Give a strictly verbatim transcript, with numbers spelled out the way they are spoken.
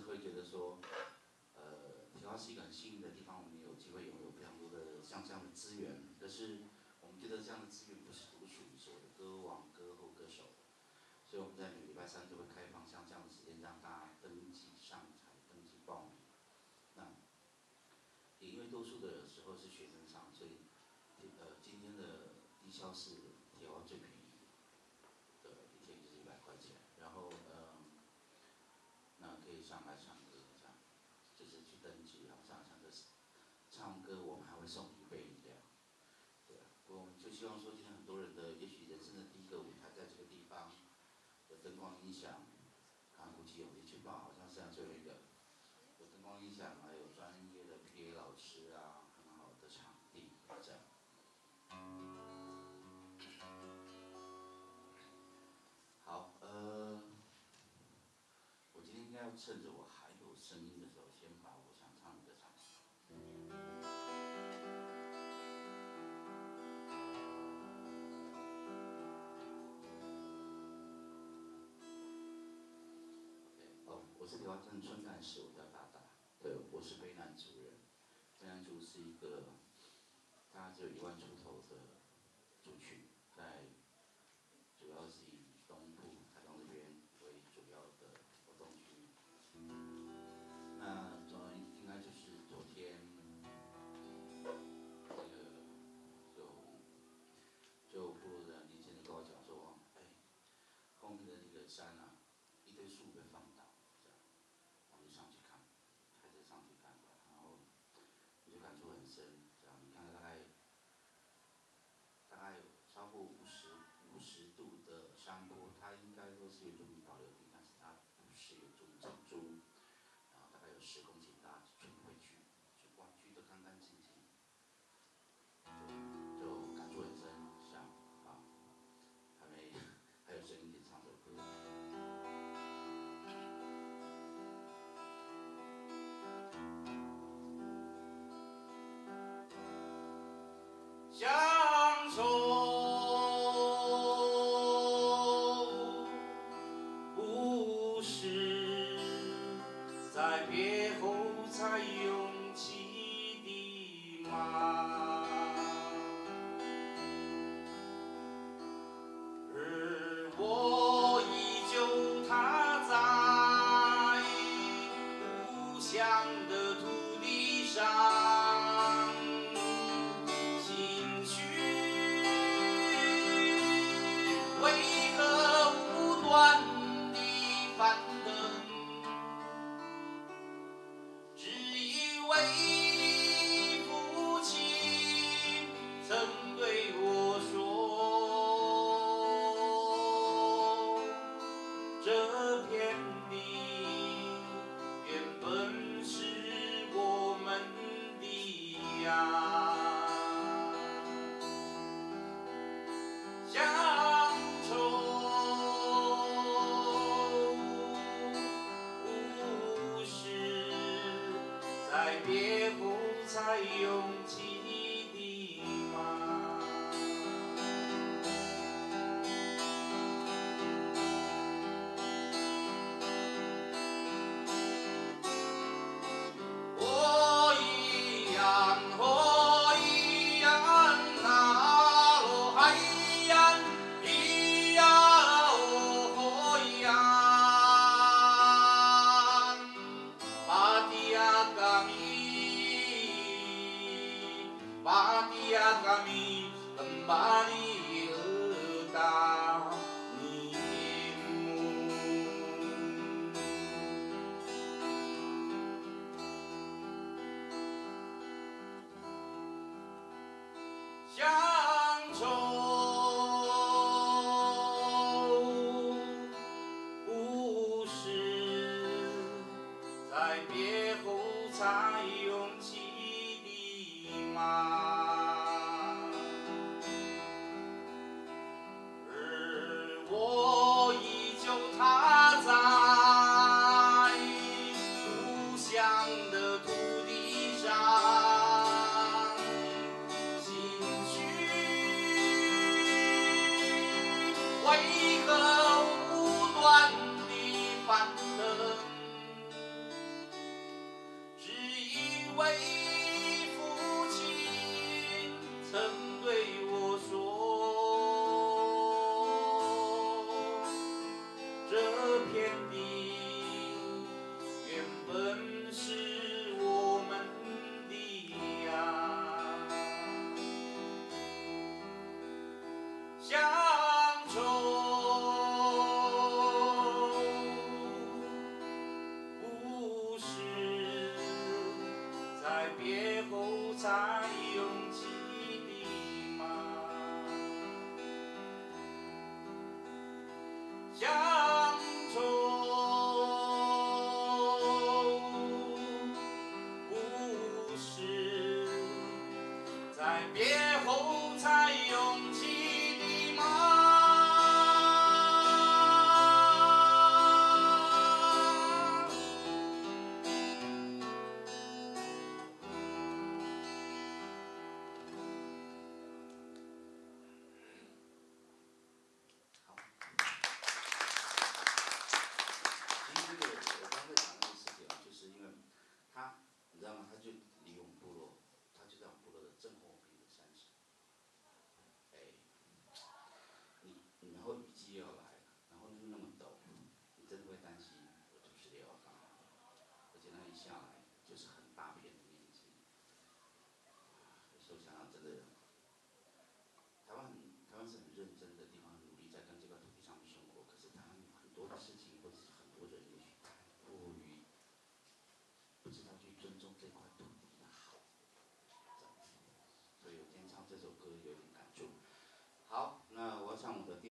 会觉得说，呃，提花是一个很幸运的地方，我们有机会拥有非常多的像这样的资源。可是我们觉得这样的资源不是独属于所有的歌王、歌后、歌手，所以我们在每个礼拜三就会开放像这样的时间，让大家登记上台、登记报名。那也因为多数的时候是学生上，所以呃今天的低消是提花最便宜的一天就是一百块钱，然后呃那可以上来唱歌这样。就是去登记，然后上唱歌，唱歌我们还会送一杯饮料，对啊。我们就希望说，今天很多人的，也许人生的第一个舞台在这个地方，有灯光音响，刚鼓起勇气去报，好像剩下最后一个，有灯光音响，还有专业的 P A 老师啊，很好的场地，这样。好，呃，我今天应该要趁着我还有声音的时候，先把我想唱的歌唱完。哦，我是提花镇春干事，我叫大大。对，我是卑南族人。卑南族是一个大概只有一万出头的族群，在主要是以东部、台东这边为主要的活动区。那总应该就是昨天，这个就就部落的年轻人跟我讲说，哎，后面的那个山啊，一堆树被放倒，这样，我就上去看，开车上去看，然后我就感触很深，这样，你看大概大概有超过五十五十度的山坡，它应该都是原住民保留地，但是它不是原住民整株。然后大概有十公顷大，全部会锯，就哇锯得干干净净，就就感触很深，想啊，还没还有声音可以唱首歌。乡愁不是在别后才涌起的吗？而我依旧踏在故乡的土地上，心绪为何无端地翻腾？只因为父亲曾对我说，这片地原本是我们的呀。乡愁不是在别后才涌起的吗？哦咿呀，哦咿呀，那罗嗨呀，咿呀哦咿呀，巴蒂亚嘎米，巴蒂亚嘎米，巴里尔达尼姆。乡愁不是在别后才涌起的吗？而我依旧踏在故乡的土地上，心绪为何无端地翻腾？ 天地原本是我们的呀，乡愁不是在别后才涌起的吗？乡愁不是在别后才涌起的吗？ 其实这个我刚才讲的那个事情啊，就是因为他，你知道吗？他就离我们部落，他就在我们部落的正后边的山上。哎，你你然后雨季又要来了，然后又那么陡，你真的会担心我土石流要干嘛？而且那一下来就是很大片的面积。有时候想想真的，台湾很台湾是很认真的地方，很努力在跟这块土地上面生活。可是台湾有很多的事情，或者是很多人也许太过于不知道去尊重这块土地的好，这样子。所以我今天唱这首歌有点。